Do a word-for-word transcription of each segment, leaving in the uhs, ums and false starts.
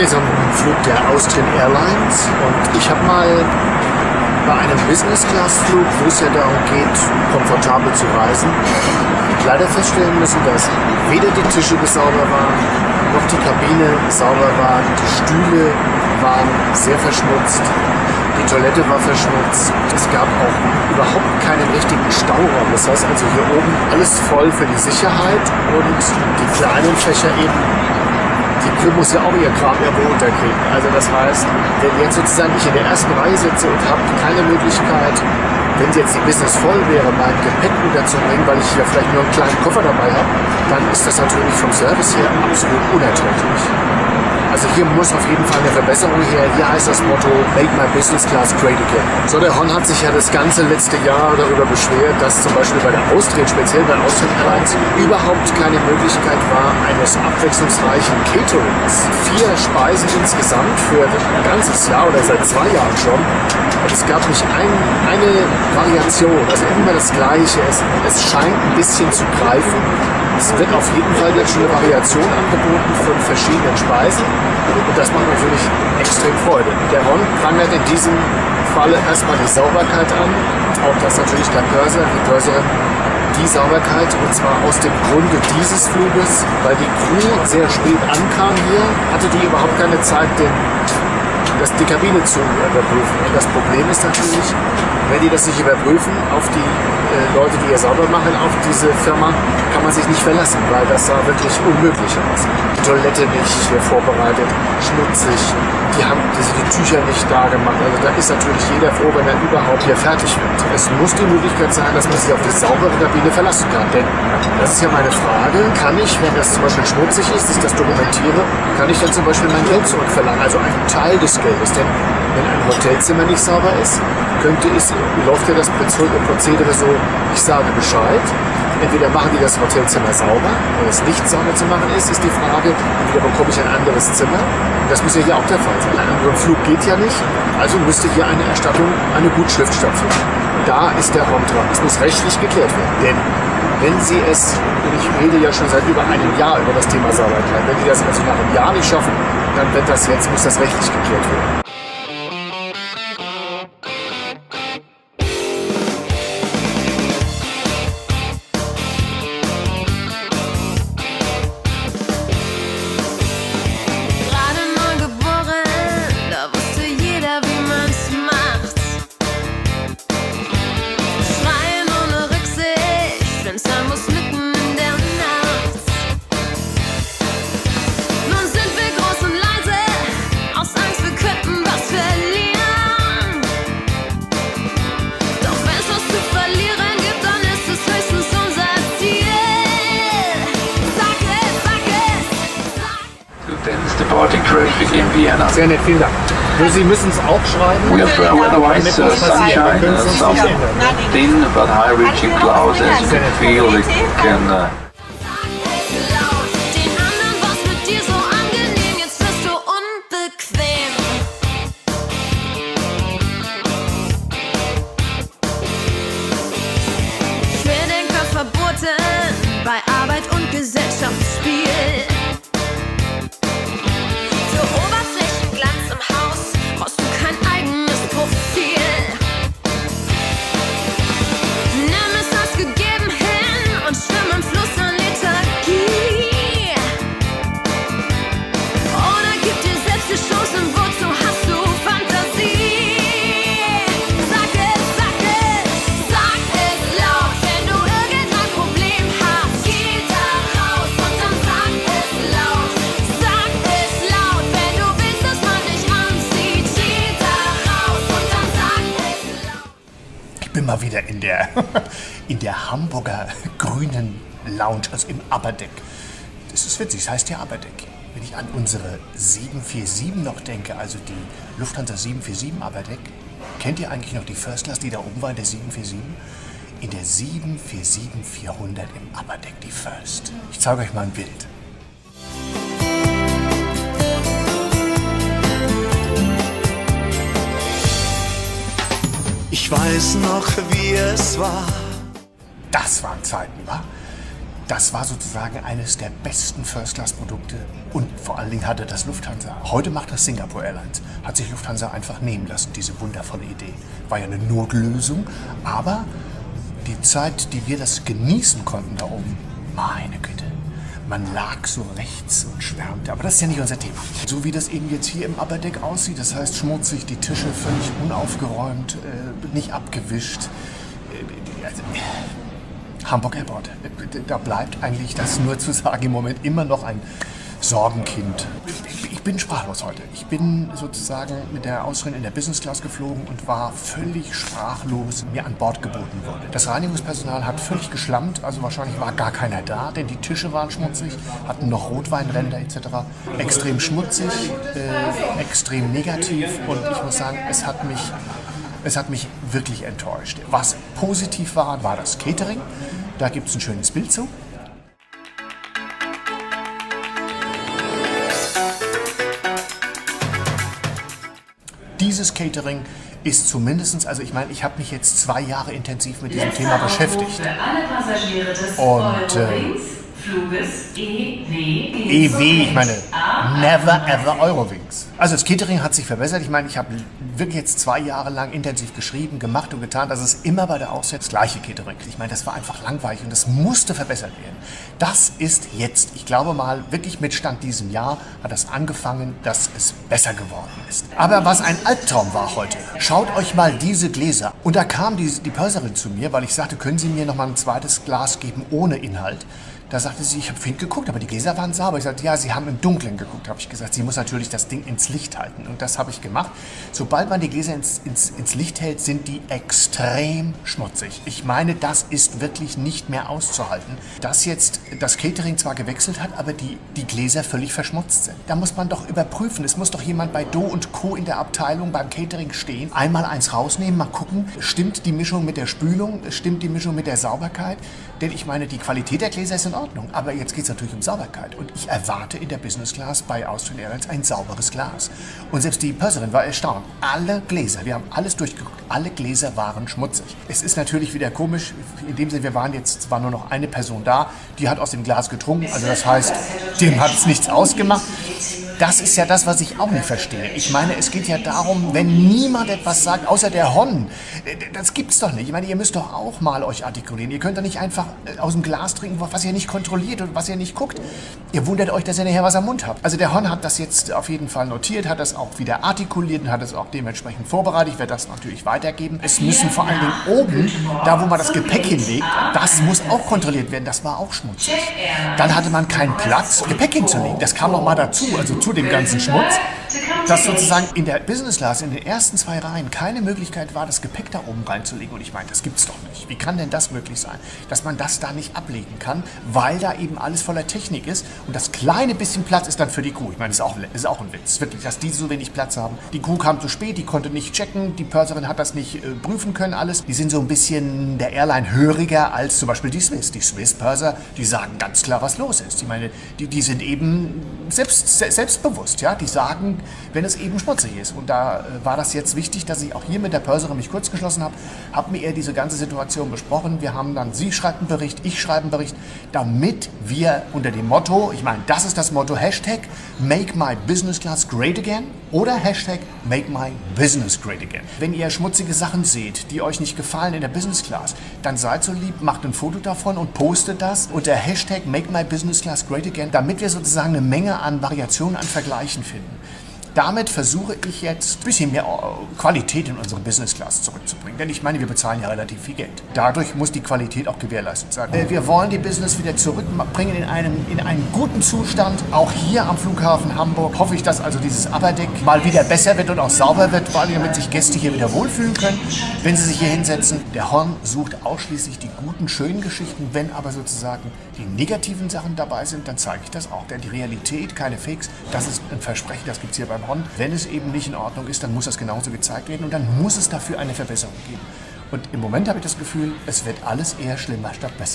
jetzt am Flug der Austrian Airlines und ich habe mal bei einem Business-Class-Flug, wo es ja darum geht, komfortabel zu reisen, leider feststellen müssen, dass weder die Tische sauber waren, noch die Kabine sauber war. Die Stühle waren sehr verschmutzt, die Toilette war verschmutzt. Es gab auch überhaupt keinen richtigen Stauraum. Das heißt also hier oben alles voll für die Sicherheit und die kleinen Fächer eben. Die Crew muss ja auch ihr Kram irgendwo unterkriegen. Also das heißt, wenn jetzt sozusagen ich in der ersten Reihe sitze und habe keine Möglichkeit, wenn jetzt die Business voll wäre, mein Gepäck unterzubringen, weil ich ja vielleicht nur einen kleinen Koffer dabei habe, dann ist das natürlich vom Service her absolut unerträglich. Also hier muss auf jeden Fall eine Verbesserung her. Hier heißt das Motto, make my business class great again. So, der Hon hat sich ja das ganze letzte Jahr darüber beschwert, dass zum Beispiel bei der Austrian, speziell bei Austrian Airlines, überhaupt keine Möglichkeit war eines abwechslungsreichen Caterings. Vier Speisen insgesamt für ein ganzes Jahr oder seit zwei Jahren schon. Und es gab nicht ein, eine Variation, also immer das Gleiche. Es, es scheint ein bisschen zu greifen. Es wird auf jeden Fall jetzt schon eine Variation angeboten von verschiedenen Speisen und das macht natürlich extrem Freude. Der Hon prangert in diesem Falle erstmal die Sauberkeit an, auch das natürlich der Purser, die Purserin, die Sauberkeit und zwar aus dem Grunde dieses Fluges, weil die Crew sehr spät ankam hier, hatte die überhaupt keine Zeit, den das, die Kabine zu überprüfen. Und das Problem ist natürlich, wenn die das nicht überprüfen auf die äh, Leute, die hier sauber machen, auf diese Firma, kann man sich nicht verlassen, weil das sah wirklich unmöglich aus. Die Toilette nicht hier vorbereitet, schmutzig, die haben die, die Tücher nicht da gemacht. Also da ist natürlich jeder froh, wenn er überhaupt hier fertig wird. Es muss die Möglichkeit sein, dass man sich auf die saubere Kabine verlassen kann. Denn das ist ja meine Frage, kann ich, wenn das zum Beispiel schmutzig ist, dass ich das dokumentiere, kann ich dann zum Beispiel mein Geld zurückverlangen, also einen Teil des Geldes. Denn wenn ein Hotelzimmer nicht sauber ist, könnte es, läuft ja das Prozedere so, ich sage Bescheid, entweder machen die das Hotelzimmer sauber, wenn es nicht sauber zu machen ist, ist die Frage, entweder bekomme ich ein anderes Zimmer, und das muss ja hier auch der Fall sein. Ein anderer Flug geht ja nicht, also müsste hier eine Erstattung, eine Gutschrift stattfinden. Da ist der Raum dran, es muss rechtlich geklärt werden, denn wenn Sie es, und ich rede ja schon seit über einem Jahr über das Thema Sauberkeit, wenn die das also nach einem Jahr nicht schaffen, dann wird das jetzt, muss das rechtlich geklärt werden. Sehr nett, vielen Dank. Sie müssen es auch schreiben. We have uh, weather-wise uh, sunshine, uh, some thin but high-reaching clouds. As you can feel, we can. Uh, bei Arbeit und Gesellschaftsspiel. Für Oberflächenglanz im Haus brauchst du kein eigenes Profil. Nimm es als gegeben hin und schwimm im Fluss an Lethargie. Oder gib dir selbst die Chance, wozu hast du Fantasie? Sag es, sag es, sag es laut, wenn du irgendein Problem hast. Geh da raus und dann sag es laut. Sag es laut, wenn du willst, dass man dich anzieht. Geh da raus und dann sag es laut. Ich bin mal wieder in der, in der Hamburger grünen Lounge, also im Upper Deck. Das ist witzig, das heißt ja Upper Deck. Wenn ich an unsere sieben vier sieben noch denke, also die Lufthansa sieben vier sieben Upper Deck, kennt ihr eigentlich noch die First Class, die da oben war in der sieben vier sieben? In der sieben vier sieben vierhundert im Upper Deck, die First. Ich zeige euch mal ein Bild. Ich weiß noch, wie es war. Das waren Zeiten, wa? das war sozusagen eines der besten First-Class-Produkte und vor allen Dingen hatte das Lufthansa. Heute macht das Singapore Airlines. Hat sich Lufthansa einfach nehmen lassen, diese wundervolle Idee. War ja eine Notlösung, aber die Zeit, die wir das genießen konnten da oben, meine Güte. Man lag so rechts und schwärmte, aber das ist ja nicht unser Thema. So wie das eben jetzt hier im Upper Deck aussieht, das heißt schmutzig, die Tische völlig unaufgeräumt, äh, nicht abgewischt. Äh, also, äh, Hamburg Airport, äh, da bleibt eigentlich das nur zu sagen im Moment immer noch ein Sorgenkind. Ich bin sprachlos heute. Ich bin sozusagen mit der Austrian in der Business Class geflogen und war völlig sprachlos, mir an Bord geboten wurde. Das Reinigungspersonal hat völlig geschlammt, also wahrscheinlich war gar keiner da, denn die Tische waren schmutzig, hatten noch Rotweinränder et cetera. Extrem schmutzig, äh, extrem negativ und ich muss sagen, es hat mich, es hat mich wirklich enttäuscht. Was positiv war, war das Catering. Da gibt es ein schönes Bild zu. Dieses Catering ist zumindest, also ich meine, ich habe mich jetzt zwei Jahre intensiv mit diesem Thema beschäftigt. Und äh, E W, ich meine, never ever Eurowings. Also das Catering hat sich verbessert. Ich meine, ich habe wirklich jetzt zwei Jahre lang intensiv geschrieben, gemacht und getan. Das ist immer bei der Austrian das gleiche Catering. Ich meine, das war einfach langweilig und das musste verbessert werden. Das ist jetzt, ich glaube mal, wirklich mit Stand diesem Jahr hat das angefangen, dass es besser geworden ist. Aber was ein Albtraum war heute, schaut euch mal diese Gläser. Und da kam die, die Purserin zu mir, weil ich sagte, können Sie mir noch mal ein zweites Glas geben ohne Inhalt? Da sagte sie, ich habe vorhin geguckt, aber die Gläser waren sauber. Ich sagte, ja, Sie haben im Dunkeln geguckt, habe ich gesagt. Sie muss natürlich das Ding ins Licht halten. Und das habe ich gemacht. Sobald man die Gläser ins, ins, ins Licht hält, sind die extrem schmutzig. Ich meine, das ist wirklich nicht mehr auszuhalten. Dass jetzt das Catering zwar gewechselt hat, aber die, die Gläser völlig verschmutzt sind. Da muss man doch überprüfen. Es muss doch jemand bei Do und Co. in der Abteilung beim Catering stehen. Einmal eins rausnehmen, mal gucken, stimmt die Mischung mit der Spülung, stimmt die Mischung mit der Sauberkeit? Denn ich meine, die Qualität der Gläser ist in Ordnung. Aber jetzt geht es natürlich um Sauberkeit. Und ich erwarte in der Business Class bei Austrian Airlines ein sauberes Glas. Und selbst die Purserin war erstaunt. Alle Gläser, wir haben alles durchgeguckt, alle Gläser waren schmutzig. Es ist natürlich wieder komisch, in dem Sinne, wir waren jetzt, zwar nur noch eine Person da, die hat aus dem Glas getrunken. Also das heißt, dem hat es nichts ausgemacht. Das ist ja das, was ich auch nicht verstehe. Ich meine, es geht ja darum, wenn niemand etwas sagt, außer der Hon, das gibt's doch nicht. Ich meine, ihr müsst doch auch mal euch artikulieren. Ihr könnt doch nicht einfach aus dem Glas trinken, was ihr nicht kontrolliert und was ihr nicht guckt. Ihr wundert euch, dass ihr nachher was am Mund habt. Also der Hon hat das jetzt auf jeden Fall notiert, hat das auch wieder artikuliert und hat es auch dementsprechend vorbereitet. Ich werde das natürlich weitergeben. Es müssen vor allen Dingen oben, da wo man das Gepäck hinlegt, das muss auch kontrolliert werden. Das war auch schmutzig. Dann hatte man keinen Platz, Gepäck hinzulegen. Das kam noch mal dazu, also zu dem ganzen Schmutz, dass sozusagen in der Business Class in den ersten zwei Reihen keine Möglichkeit war, das Gepäck da oben reinzulegen. Und ich meine, das gibt's doch nicht. Wie kann denn das möglich sein, dass man das da nicht ablegen kann, weil da eben alles voller Technik ist und das kleine bisschen Platz ist dann für die Crew. Ich meine, das ist auch, das ist auch ein Witz, wirklich, dass die so wenig Platz haben. Die Crew kam zu spät, die konnte nicht checken, die Purserin hat das nicht äh, prüfen können, alles. Die sind so ein bisschen der Airline höriger als zum Beispiel die Swiss. Die Swiss Purser, die sagen ganz klar, was los ist. Ich meine, die, die sind eben selbst, selbstbewusst, ja, die sagen, wenn es eben schmutzig ist. Und da äh, war das jetzt wichtig, dass ich auch hier mit der Purserin mich kurz geschlossen habe, habe mir eher diese ganze Situation besprochen. Wir haben dann, sie schreibt einen Bericht, ich schreibe einen Bericht, damit wir unter dem Motto, ich meine, das ist das Motto, Hashtag Make My Business Class Great Again oder Hashtag Make My Business Great Again. Wenn ihr schmutzige Sachen seht, die euch nicht gefallen in der Business Class, dann seid so lieb, macht ein Foto davon und postet das unter Hashtag Make My Business Class Great Again, damit wir sozusagen eine Menge an Variationen, an Vergleichen finden. Damit versuche ich jetzt ein bisschen mehr Qualität in unsere Business Class zurückzubringen. Denn ich meine, wir bezahlen ja relativ viel Geld. Dadurch muss die Qualität auch gewährleistet sein. Wir wollen die Business wieder zurückbringen in einen, in einen guten Zustand. Auch hier am Flughafen Hamburg hoffe ich, dass also dieses Upper Deck mal wieder besser wird und auch sauber wird, vor allem damit sich Gäste hier wieder wohlfühlen können, wenn sie sich hier hinsetzen. Der Hon sucht ausschließlich die guten, schönen Geschichten. Wenn aber sozusagen die negativen Sachen dabei sind, dann zeige ich das auch. Denn die Realität, keine Fakes, das ist ein Versprechen, das gibt es hier beim Hon. Wenn es eben nicht in Ordnung ist, dann muss das genauso gezeigt werden und dann muss es dafür eine Verbesserung geben. Und im Moment habe ich das Gefühl, es wird alles eher schlimmer statt besser.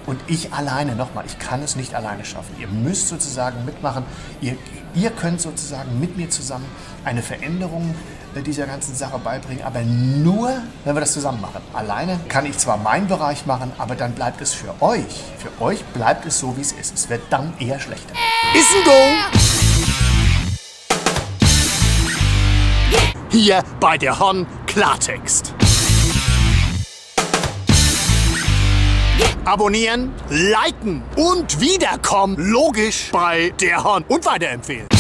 Und ich alleine, nochmal, ich kann es nicht alleine schaffen. Ihr müsst sozusagen mitmachen. Ihr, ihr könnt sozusagen mit mir zusammen eine Veränderung dieser ganzen Sache beibringen, aber nur, wenn wir das zusammen machen. Alleine kann ich zwar meinen Bereich machen, aber dann bleibt es für euch. Für euch bleibt es so, wie es ist. Es wird dann eher schlechter. Ist ein Go! Hier bei der Hon Klartext. Abonnieren, liken und wiederkommen, logisch bei der Hon und weiterempfehlen.